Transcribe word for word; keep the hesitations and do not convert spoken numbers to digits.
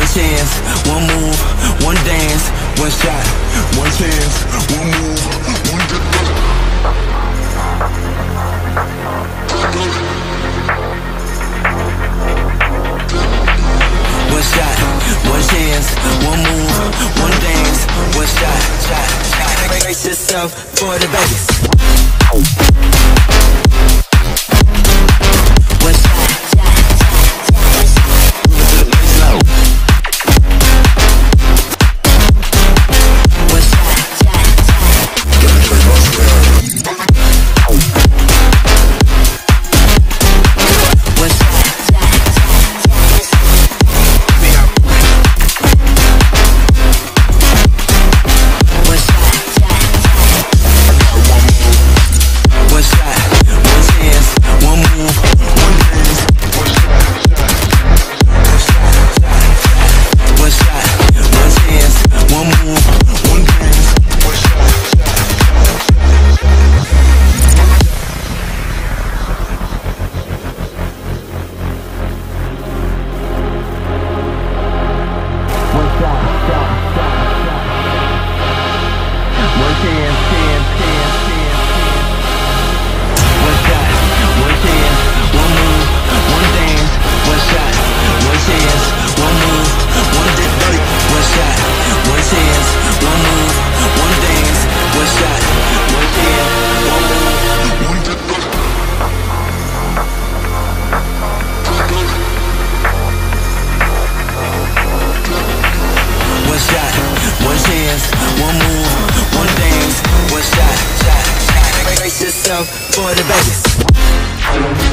chance, one move, one dance, one shot, one chance, one move, one dance. One shot, one chance, one move, one dance, one shot, shot, shot. Brace yourself for the Vegas. One shot, slow. One shot, for the Vegas.